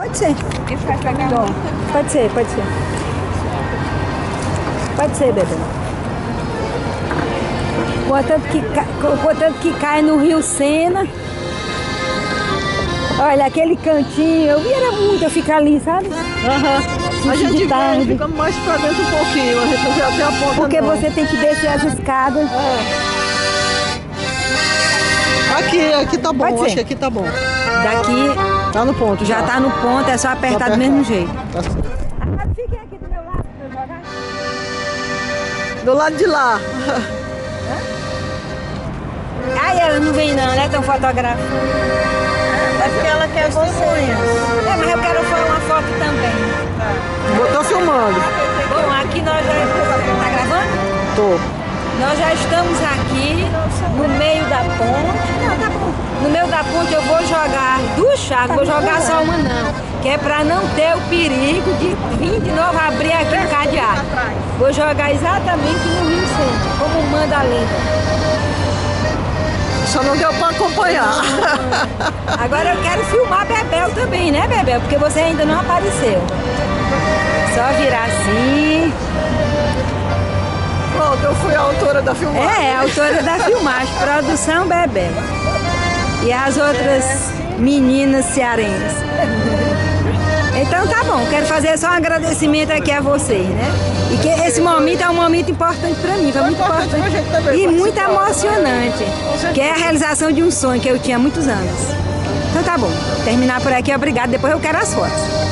Pode ser. Então, Pode ser, pode ser. Pode ser, bebê. Contanto que cai no Rio Sena. Olha, aquele cantinho, eu ficar ali, sabe? a gente vem, fica mais pra dentro um pouquinho, a gente não vê até a ponta. Porque não. você tem que descer as escadas. Aqui tá bom, Pode ser. acho que aqui tá bom. Daqui Tá no ponto já tá no ponto, é só apertar do mesmo jeito. Tá certo. Fiquem aqui do meu lado pra eu jogar. Do lado de lá. Ai, ela não vem não, né? Tão fotografando. É porque ela quer você. É, mas eu quero uma foto também. Tô filmando. Bom, aqui nós já... Tá gravando? Tô. Nós já estamos aqui no meio da ponte. Não, tá bom. No meio da ponte eu vou jogar duas chaves, vou jogar só uma não. Que é pra não ter o perigo de vir de novo abrir aqui o cadeado. Vou jogar exatamente no Rio Centro, como manda a lenda. Só não deu pra acompanhar. Agora eu quero filmar Bebel também, né, Bebel? Porque você ainda não apareceu. Só virar assim. Pronto, eu fui a autora da filmagem. É, a autora da filmagem, produção Bebel. E as outras meninas cearenses. Então tá bom, quero fazer só um agradecimento aqui a vocês, né? E que esse momento é um momento importante pra mim, foi muito importante e muito emocionante. Que é a realização de um sonho que eu tinha há muitos anos. Então tá bom, terminar por aqui, obrigado. Depois eu quero as fotos.